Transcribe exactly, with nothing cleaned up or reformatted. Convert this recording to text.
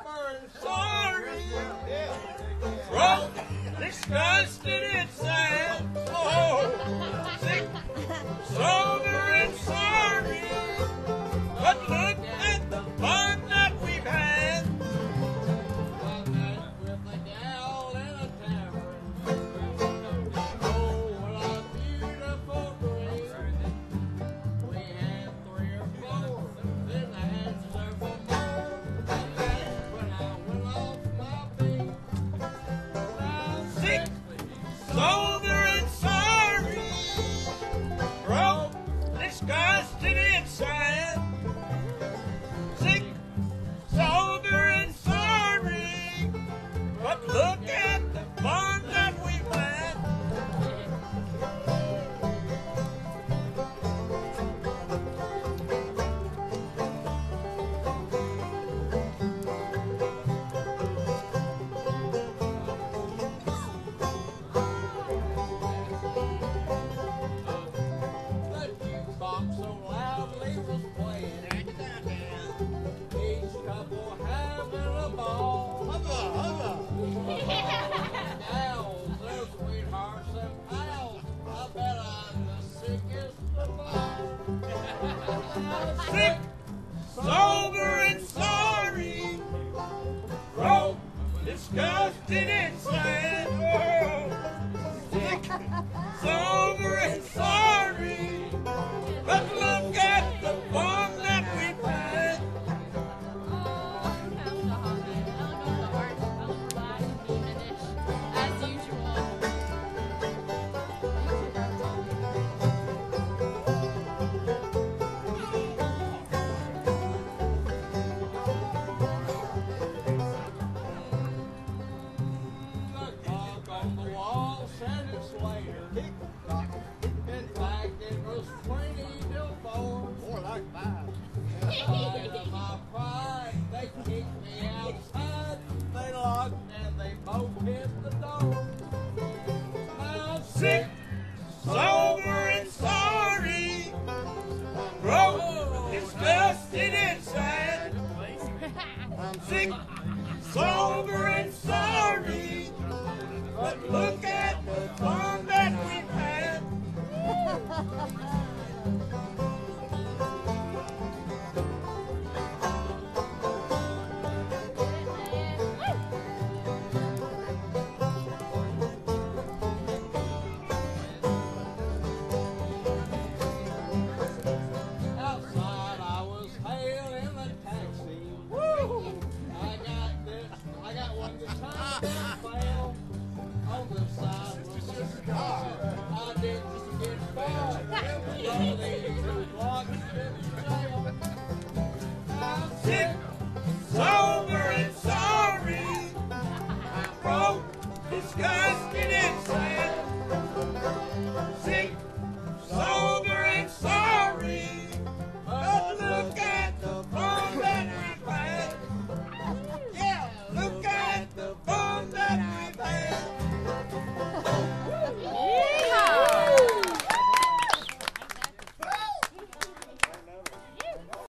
sober and sorry. Broke, disgusted, and sad. Oh, sick, sober and sorry. But look at the fun that we've had. One night with a gal in a tavern. Oh, what a beautiful dream. We had three or four, then I had several more. And that's when I went off my feet. Now sick, sober and sorry. Broke, disgusted and sad. Sick, sober and sorry. But look at the fun that we've had. The jukebox so loudly was playing. Each couple having a ball. Gals, their sweethearts and pals. I bet I'm the sickest of all. Sick, sober and sorry. Broke, disgusted and sad. Oh, sick, sober and sorry. But look at the fun that we've had. As usual. The clock on the wall said it's later. In fact, it was twenty till four. More like five. In spite of my pride, they kicked me outside. They locked and they both hit the door. Now sick, sober and sorry. Broke, disgusted and sad. I'm sick, sober and sorry. But look at the fun that we've had. Outside, I was hailing a taxi. Woo! I got this. I got one guitar that failed. On the side was this car. I didn't get far. So these two blocks in jail. I'm sick, sober and sorry. I'm broke, disgusted and sad.